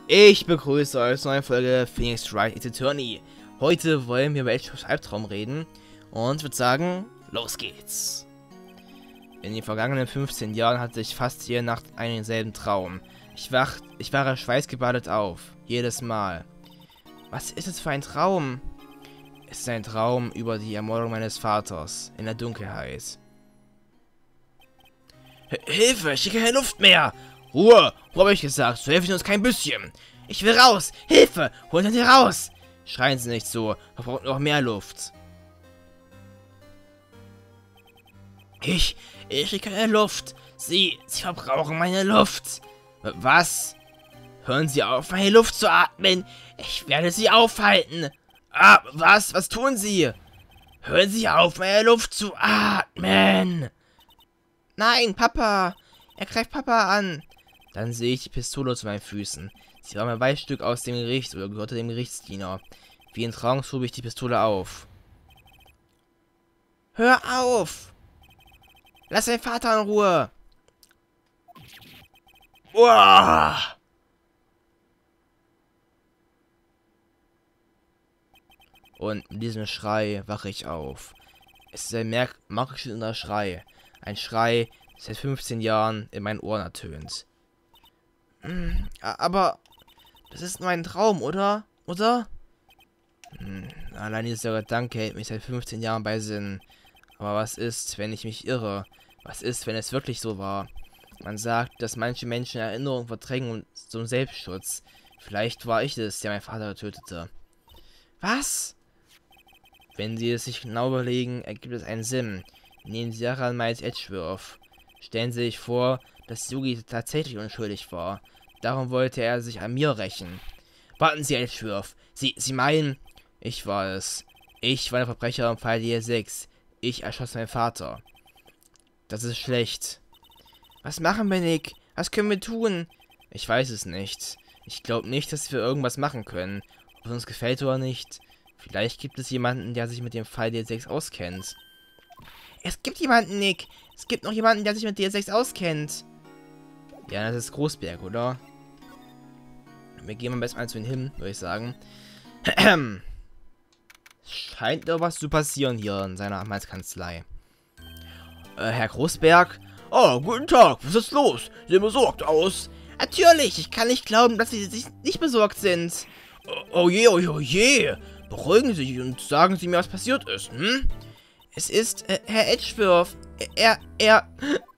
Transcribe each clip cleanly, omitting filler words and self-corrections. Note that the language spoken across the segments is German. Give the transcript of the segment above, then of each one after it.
Ich begrüße euch zu einer Folge Phoenix Wright It's Attorney. Heute wollen wir über Edgeworths Albtraum reden und würde sagen, los geht's. In den vergangenen 15 Jahren hatte ich fast jede Nacht einen denselben Traum. Ich wache schweißgebadet auf, jedes Mal. Was ist es für ein Traum? Es ist ein Traum über die Ermordung meines Vaters in der Dunkelheit. Hilfe, ich kriege keine Luft mehr! Ruhe, habe ich gesagt, so helfen Sie uns kein bisschen. Ich will raus, Hilfe, holen Sie hier raus! Schreien Sie nicht so, wir brauchen noch mehr Luft. Ich kriege keine Luft. Sie verbrauchen meine Luft. Was? Hören Sie auf, meine Luft zu atmen. Ich werde Sie aufhalten. Ah, was tun Sie? Hören Sie auf, meine Luft zu atmen. Nein, Papa. Er greift Papa an. Dann sehe ich die Pistole zu meinen Füßen. Sie war mein Beistück aus dem Gericht oder gehörte dem Gerichtsdiener. Wie in Traum schob ich die Pistole auf. Hör auf! Lass deinen Vater in Ruhe! Uah! Und mit diesem Schrei wache ich auf. Es ist ein markschillernder Schrei. Ein Schrei, der seit 15 Jahren in meinen Ohren ertönt. Aber das ist nur ein Traum, oder? Allein dieser Gedanke hält mich seit 15 Jahren bei Sinn. Aber was ist, wenn ich mich irre? Was ist, wenn es wirklich so war? Man sagt, dass manche Menschen Erinnerungen verdrängen zum Selbstschutz. Vielleicht war ich es, der meinen Vater tötete. Was? Wenn Sie es sich genau überlegen, ergibt es einen Sinn. Nehmen Sie Sache an Miles Edgeworth. Stellen Sie sich vor, dass Yugi tatsächlich unschuldig war. Darum wollte er sich an mir rächen. Warten Sie, Edgeworth. Sie meinen... Ich war es. Ich war der Verbrecher im Fall DL6. Ich erschoss meinen Vater. Das ist schlecht. Was machen wir, Nick? Was können wir tun? Ich weiß es nicht. Ich glaube nicht, dass wir irgendwas machen können. Ob es uns gefällt oder nicht. Vielleicht gibt es jemanden, der sich mit dem Fall DL6 auskennt. Es gibt jemanden, Nick. Es gibt noch jemanden, der sich mit DL6 auskennt. Ja, das ist Großberg, oder? Wir gehen am besten mal zu ihm hin, würde ich sagen. Scheint doch was zu passieren hier in seiner Anwaltskanzlei. Herr Großberg? Oh, guten Tag. Was ist los? Sehen besorgt aus. Natürlich. Ich kann nicht glauben, dass Sie sich nicht besorgt sind. Oh je. Beruhigen Sie sich und sagen Sie mir, was passiert ist, hm? Es ist, Herr Edgeworth. Er...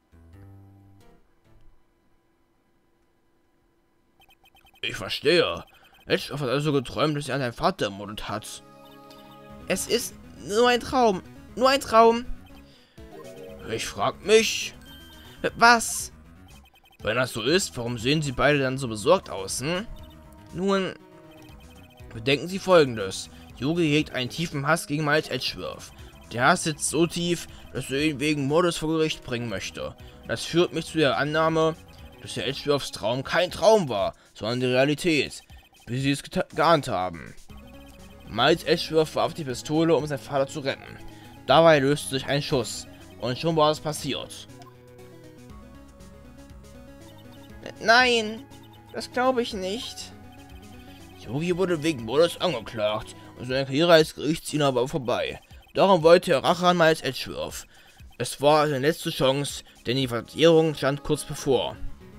Ich verstehe. Edgeworth hat also geträumt, dass er seinen Vater ermordet hat. Es ist nur ein Traum. Nur ein Traum. Ich frag mich... Was? Wenn das so ist, warum sehen Sie beide dann so besorgt aus, hm? Nun... Bedenken Sie Folgendes. Yugi hegt einen tiefen Hass gegen Miles Edgeworth. Der Hass sitzt so tief, dass er ihn wegen Mordes vor Gericht bringen möchte. Das führt mich zu der Annahme, dass der Edgeworths Traum kein Traum war, sondern die Realität, wie Sie es geahnt haben. Miles Edgeworth warf die Pistole, um seinen Vater zu retten. Dabei löste sich ein Schuss und schon war es passiert. Nein, das glaube ich nicht. Yugi wurde wegen Mordes angeklagt und seine Karriere als Gerichtsdiener war vorbei. Darum wollte er Rache an Miles Edgeworth. Es war seine letzte Chance, denn die Verjährung stand kurz bevor.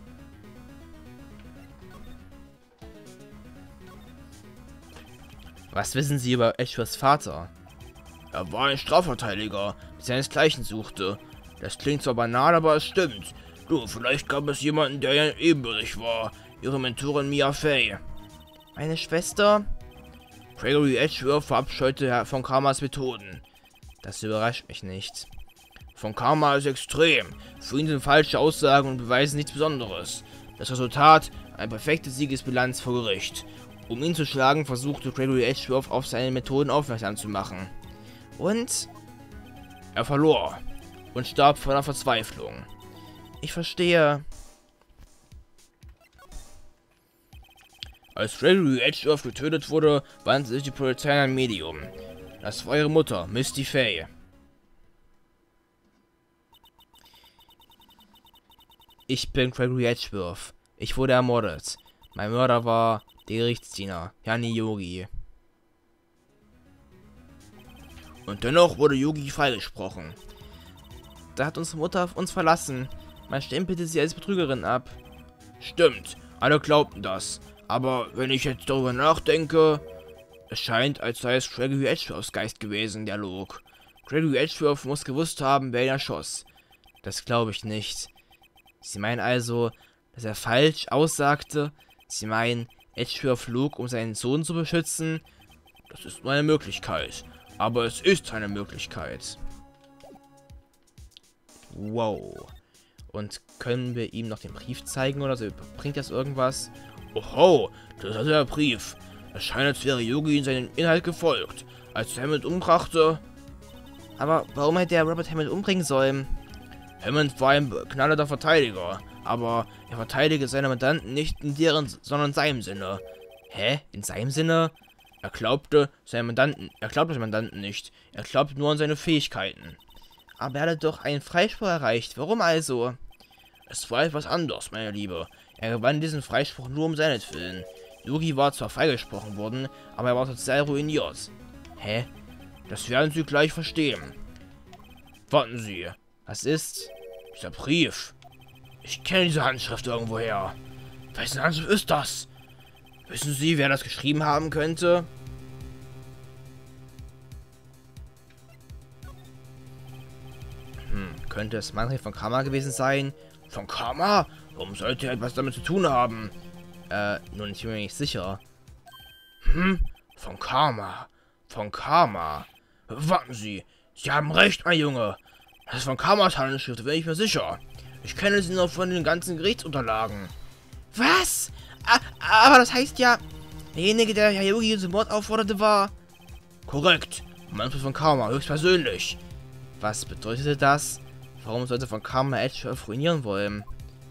Was wissen Sie über Edgeworths Vater? Er war ein Strafverteidiger, der seinesgleichen suchte. Das klingt zwar banal, aber es stimmt. Du, vielleicht gab es jemanden, der ihr ebenbürtig war. Ihre Mentorin Mia Fey. Meine Schwester? Gregory Edgeworth verabscheute von Karmas Methoden. Das überrascht mich nicht. Von Karma ist extrem. Für ihn sind falsche Aussagen und Beweise nichts Besonderes. Das Resultat, eine perfekte Siegesbilanz vor Gericht. Um ihn zu schlagen, versuchte Gregory Edgeworth auf seine Methoden aufmerksam zu machen. Und? Er verlor und starb vor einer Verzweiflung. Ich verstehe. Als Gregory Edgeworth getötet wurde, wandte sich die Polizei an ein Medium. Das war ihre Mutter, Misty Fey. Ich bin Gregory Edgeworth. Ich wurde ermordet. Mein Mörder war der Gerichtsdiener, Jani Yogi. Und dennoch wurde Yogi freigesprochen. Da hat unsere Mutter uns verlassen. Man stempelte sie als Betrügerin ab. Stimmt, alle glaubten das. Aber wenn ich jetzt darüber nachdenke, es scheint, als sei es Gregory Edgeworths Geist gewesen, der log. Gregory Edgeworth muss gewusst haben, wer ihn erschoss. Das glaube ich nicht. Sie meinen also, dass er falsch aussagte? Sie meinen, Edgeworth log, um seinen Sohn zu beschützen? Das ist nur eine Möglichkeit. Aber es ist eine Möglichkeit. Wow. Und können wir ihm noch den Brief zeigen oder so? Bringt das irgendwas? Oho, das ist der Brief. Es scheint, als wäre Yogi in seinen Inhalt gefolgt. Als er Hammond umbrachte. Aber warum hätte er Robert Hammond umbringen sollen? Hammond war ein knallharter Verteidiger. Aber er verteidige seine Mandanten nicht in deren, sondern in seinem Sinne. Hä? In seinem Sinne? Er glaubte seinen Mandanten nicht. Er glaubte nur an seine Fähigkeiten. Aber er hatte doch einen Freispruch erreicht. Warum also? Es war etwas anderes, meine Liebe. Er gewann diesen Freispruch nur um seinetwillen. Yogi war zwar freigesprochen worden, aber er war total ruiniert. Hä? Das werden Sie gleich verstehen. Warten Sie. Was ist? Dieser Brief. Ich kenne diese Handschrift irgendwoher. Wessen Handschrift ist das? Wissen Sie, wer das geschrieben haben könnte? Könnte es Manfred von Karma gewesen sein? Von Karma? Warum sollte er etwas damit zu tun haben? Nun, ich bin mir nicht sicher. Von Karma. Von Karma. Warten Sie. Sie haben recht, mein Junge. Das ist von Karmas Handschrift, bin ich mir sicher. Ich kenne sie nur von den ganzen Gerichtsunterlagen. Was? Aber das heißt ja, derjenige, der Herr Yogi zum Mord aufforderte, war... Korrekt. Manfred von Karma, höchstpersönlich. Was bedeutete das? Warum sollte von Karma Edgeworth ruinieren wollen?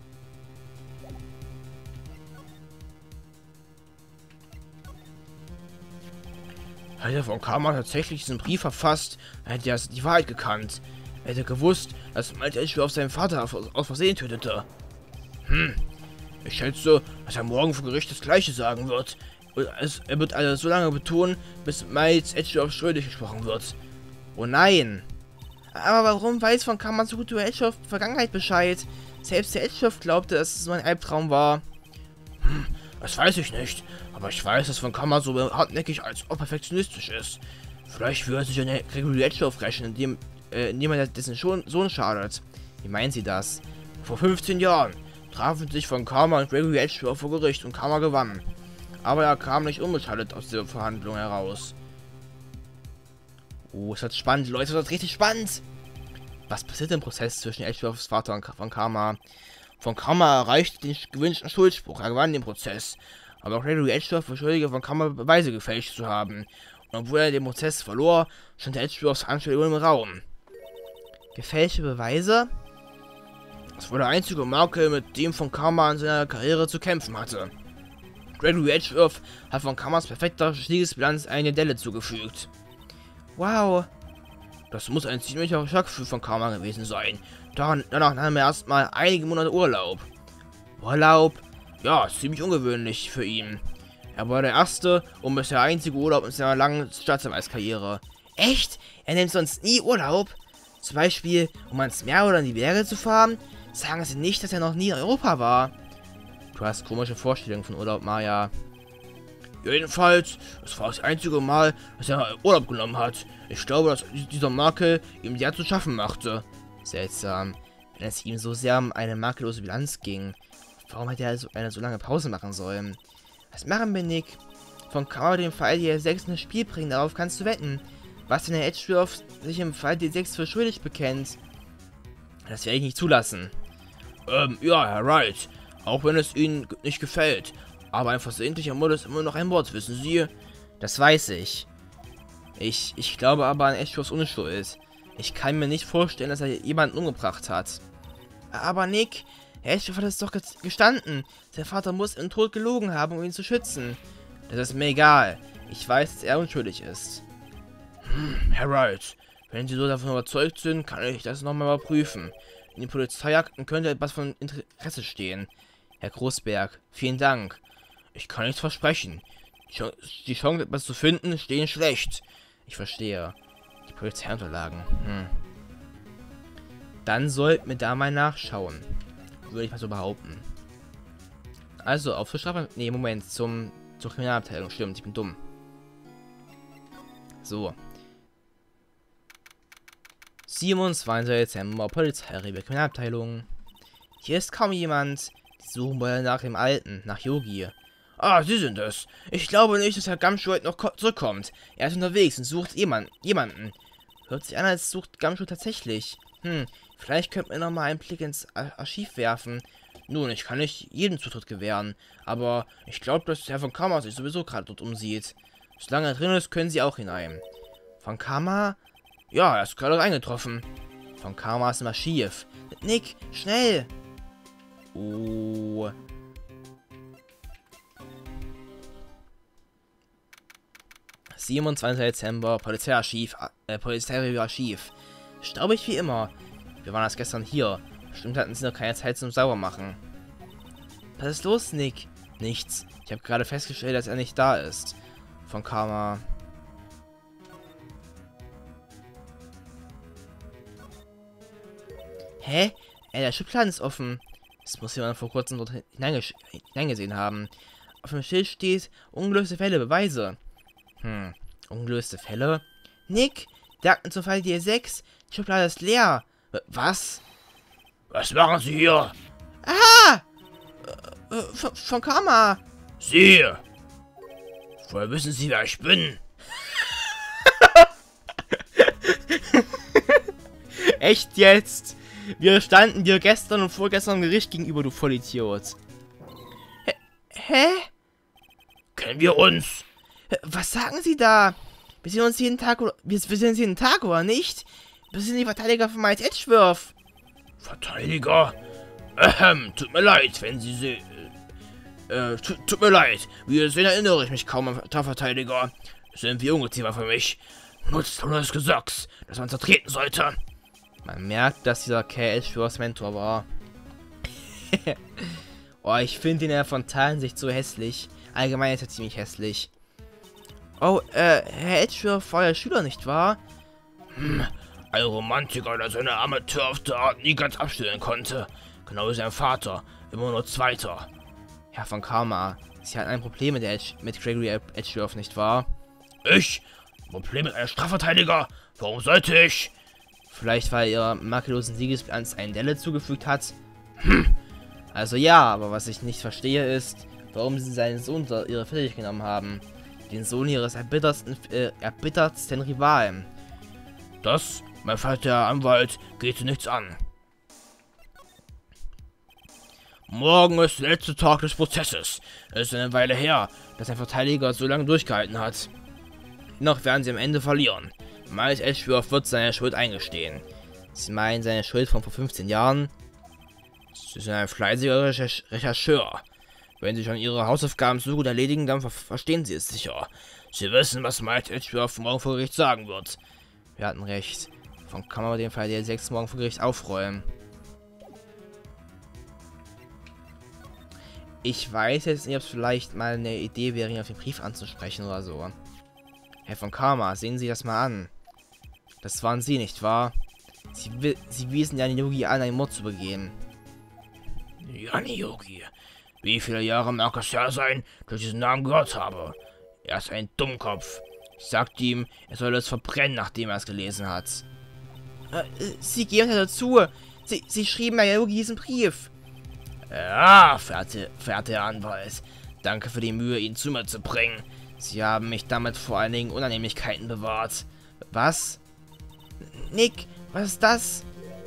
Hätte von Karma tatsächlich diesen Brief verfasst, hätte er die Wahrheit gekannt. Er hätte gewusst, dass Malte Edgeworth seinen Vater aus Versehen tötete. Ich schätze, dass er morgen vor Gericht das Gleiche sagen wird. Er wird alles so lange betonen, bis Miles Edgeworth schuldig gesprochen wird. Oh nein! Aber warum weiß von Karma so gut über Edgeworths Vergangenheit Bescheid? Selbst der Edgeworth glaubte, dass es nur ein Albtraum war. Das weiß ich nicht. Aber ich weiß, dass von Karma so hartnäckig als auch perfektionistisch ist. Vielleicht würde er sich an Gregory Edgeworth rächen, indem er dessen Sohn schadet. Wie meinen Sie das? Vor 15 Jahren trafen sich von Karma und Gregory Edgeworth vor Gericht und Karma gewann. Aber er kam nicht unbeschadet aus der Verhandlung heraus. Oh, es wird spannend, Leute, es wird richtig spannend. Was passiert im Prozess zwischen Edgeworths Vater und von Karma? Von Karma erreichte den gewünschten Schuldspruch, er gewann den Prozess. Aber Gregory Edgeworth beschuldigte von Karma Beweise gefälscht zu haben. Und obwohl er den Prozess verlor, stand Edgeworths Anschuldigung im Raum. Gefälschte Beweise? Das war der einzige Makel, mit dem von Karma in seiner Karriere zu kämpfen hatte. Gregory Edgeworth hat von Karmas perfekter Siegesbilanz eine Delle zugefügt. Wow. Das muss ein ziemlicher Schock für von Karma gewesen sein. Danach nahm er erstmal einige Monate Urlaub. Urlaub? Ja, ziemlich ungewöhnlich für ihn. Er war der erste und bisher einzige Urlaub in seiner langen Staatsanwaltskarriere. Echt? Er nimmt sonst nie Urlaub? Zum Beispiel, um ans Meer oder in die Berge zu fahren? Sagen Sie nicht, dass er noch nie in Europa war. Du hast komische Vorstellungen von Urlaub, Maya. Jedenfalls, es war das einzige Mal, dass er Urlaub genommen hat. Ich glaube, dass dieser Makel ihm sehr zu schaffen machte. Seltsam. Wenn es ihm so sehr um eine makellose Bilanz ging, warum hätte er eine so lange Pause machen sollen? Was machen wir, Nick? Von Karma den Fall D6 ins Spiel bringen, darauf kannst du wetten. Was, wenn der Edgeworth sich im Fall D6 für schuldig bekennt? Das werde ich nicht zulassen. Ja, Herr Wright. Auch wenn es Ihnen nicht gefällt. Aber ein versehentlicher Mord ist immer noch ein Mord, wissen Sie? Das weiß ich. Ich glaube aber an Edgeworths Unschuld. Ich kann mir nicht vorstellen, dass er jemanden umgebracht hat. Aber Nick, Edgeworth hat es doch gestanden. Sein Vater muss im Tod gelogen haben, um ihn zu schützen. Das ist mir egal. Ich weiß, dass er unschuldig ist. Herr Wright, wenn Sie so davon überzeugt sind, kann ich das nochmal überprüfen. In den Polizeiakten könnte etwas von Interesse stehen. Herr Großberg, vielen Dank. Ich kann nichts versprechen. Die Chance, etwas zu finden, stehen schlecht. Ich verstehe. Die Polizeiunterlagen. Dann sollten wir da mal nachschauen. Würde ich mal so behaupten. Also, auf zur Strafe... Nee, Moment. Zur Kriminalabteilung. Stimmt, ich bin dumm. So. 27. Dezember. Polizeirevier, Kriminalabteilung. Hier ist kaum jemand. Die suchen wohl nach dem Alten, nach Yogi. Ah, Sie sind es. Ich glaube nicht, dass Herr Gumshoe heute noch zurückkommt. Er ist unterwegs und sucht jemanden. Hört sich an, als sucht Gumshoe tatsächlich. Vielleicht könnten wir noch mal einen Blick ins Archiv werfen. Nun, ich kann nicht jeden Zutritt gewähren, aber ich glaube, dass Herr von Kammer sich sowieso gerade dort umsieht. Solange er drin ist, können Sie auch hinein. Von Kammer? Ja, er ist gerade eingetroffen. Von Kammer ist im Archiv. Nick, schnell! Oh. – 27. Dezember, Polizeiarchiv, Polizeiarchiv. Staubig wie immer. Wir waren erst gestern hier. Bestimmt hatten sie noch keine Zeit zum Saubermachen. Was ist los, Nick? Nichts. Ich habe gerade festgestellt, dass er nicht da ist. Von Karma. Hä? Der Schubladen ist offen. Das muss jemand vor kurzem dort hineingesehen haben. Auf dem Schild steht ungelöste Fälle, Beweise. Ungelöste Fälle? Nick, der Akten zum Fall D6. Die Schublade ist leer. Was? Was machen Sie hier? Ah! Von Karma. Sie! Woher wissen Sie, wer ich bin? Echt jetzt? Wir standen dir gestern und vorgestern im Gericht gegenüber, du Vollidiot. Hä? Kennen wir uns? Was sagen Sie da? Wir sehen uns jeden Tag, oder wir sehen uns jeden Tag, oder nicht? Wir sind die Verteidiger von Miles Edgeworth. Verteidiger? Tut mir leid, wenn Sie tut mir leid. Wie ihr sehen, erinnere ich mich kaum an Verteidiger. Sind wie Ungeziefer für mich. Nutzloses Gesocks, das man zertreten sollte. Man merkt, dass dieser Kerl Edgeworths Mentor war. Oh, ich finde ihn in der frontalen Sicht so hässlich. Allgemein ist er ziemlich hässlich. Oh, Herr Edgeworth war ja Schüler, nicht wahr? Ein Romantiker, der seine amateurhafte Art nie ganz abstellen konnte. Genau wie sein Vater, immer nur Zweiter. Herr von Karma, Sie hatten ein Problem mit Gregory Edgeworth, nicht wahr? Ich? Problem mit einem Strafverteidiger? Warum sollte ich? Vielleicht, weil er makellosen Siegesbilanz einen Delle zugefügt hat? Also ja, aber was ich nicht verstehe ist, warum Sie seinen Sohn ihre Fähigkeit genommen haben. Den Sohn ihres erbittertsten Rivalen. Das, mein verehrter Anwalt, geht Sie nichts an. Morgen ist der letzte Tag des Prozesses. Es ist eine Weile her, dass ein Verteidiger so lange durchgehalten hat. Noch werden Sie am Ende verlieren. Miles Edgeworth wird seine Schuld eingestehen. Sie meinen seine Schuld von vor 15 Jahren? Sie sind ein fleißiger Rechercheur. Wenn Sie schon Ihre Hausaufgaben so gut erledigen, dann verstehen Sie es sicher. Sie wissen, was Miles Edgeworth morgen vor Gericht sagen wird. Wir hatten recht. Von kann man den Fall der 6 morgen vor Gericht aufräumen. Ich weiß jetzt nicht, ob es vielleicht mal eine Idee wäre, ihn auf den Brief anzusprechen oder so. Herr von Karma, sehen Sie das mal an. Das waren Sie, nicht wahr? Sie wiesen ja Yogi an, einen Mord zu begehen. Yogi. Wie viele Jahre mag es ja sein, dass ich diesen Namen gehört habe? Er ist ein Dummkopf. Ich sagte ihm, er soll es verbrennen, nachdem er es gelesen hat. Sie geben ja dazu. Sie schrieben ja Yogi diesen Brief. Ja, verehrter Herr Anwalt. Danke für die Mühe, ihn zu mir zu bringen. Sie haben mich damit vor einigen Unannehmlichkeiten bewahrt. Was? Nick, was ist das?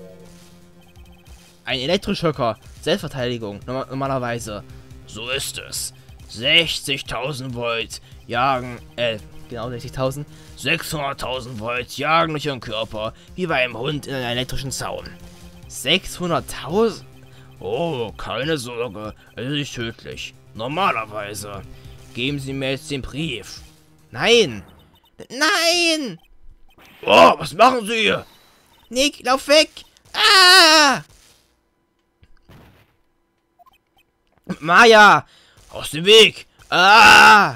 Ein Elektroschocker. Selbstverteidigung, normalerweise. So ist es. 60.000 Volt jagen, genau 60.000. 600.000 Volt jagen durch ihren Körper, wie bei einem Hund in einem elektrischen Zaun. 600.000? Oh, keine Sorge, es ist nicht tödlich. Normalerweise. Geben Sie mir jetzt den Brief. Nein! Nein! Oh, was machen Sie hier? Nick, lauf weg! Ah! Maya! Aus dem Weg! Ah!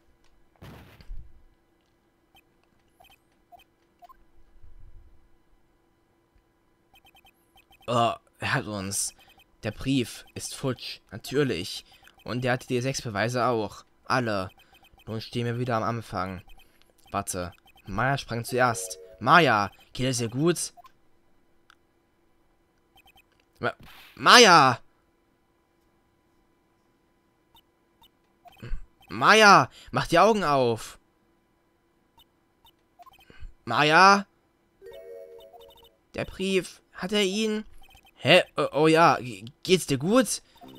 Oh, er hat uns. Der Brief ist futsch, natürlich. Und der hat die 6 Beweise auch. Alle. Nun stehen wir wieder am Anfang. Warte. Maya sprang zuerst. Maya, geht es dir gut? Maya! Maya, mach die Augen auf. Maya? Der Brief, hat er ihn? Hä? Oh ja, geht's dir gut?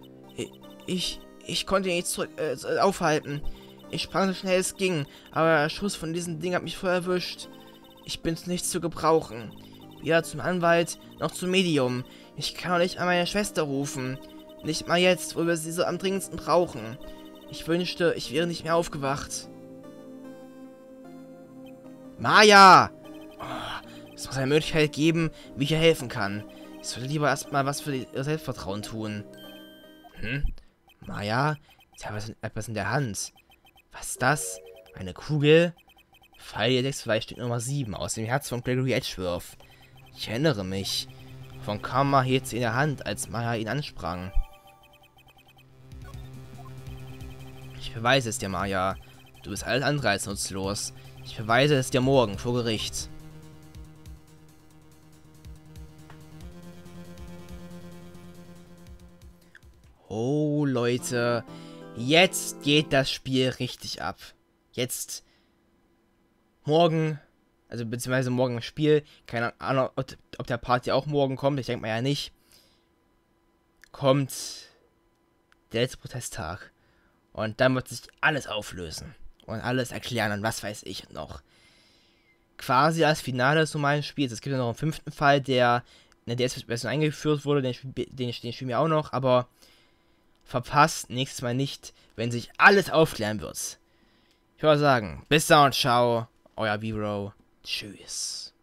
Ich konnte ihn nicht aufhalten. Ich sprang so schnell es ging, aber der Schuss von diesem Ding hat mich voll erwischt. Ich bin zu nichts zu gebrauchen. Weder zum Anwalt noch zum Medium. Ich kann auch nicht an meine Schwester rufen. Nicht mal jetzt, wo wir sie so am dringendsten brauchen. Ich wünschte, ich wäre nicht mehr aufgewacht. Maya! Oh, es muss eine Möglichkeit geben, wie ich ihr helfen kann. Ich sollte lieber erstmal was für ihr Selbstvertrauen tun. Maya? Sie hat etwas in der Hand. Was ist das? Eine Kugel? Pfeil 6 steht Nummer 7 aus dem Herz von Gregory Edgeworth. Ich erinnere mich. Von Karma hielt sie in der Hand, als Maya ihn ansprang. Ich beweise es dir, Maya. Du bist alles andere als nutzlos. Ich beweise es dir morgen vor Gericht. Oh, Leute. Jetzt geht das Spiel richtig ab. Jetzt. Morgen. Also, beziehungsweise morgen im Spiel. Keine Ahnung, ob der Party auch morgen kommt. Ich denke mal ja nicht. Kommt der letzte Protesttag. Und dann wird sich alles auflösen. Und alles erklären und was weiß ich noch. Quasi als Finale des normalen Spiels. Es gibt ja noch einen 5. Fall, der in der DS-Version eingeführt wurde. Den spielen wir auch noch. Aber verpasst nächstes Mal nicht, wenn sich alles aufklären wird. Ich würde sagen, bis dann und ciao. Euer Vero. Tschüss.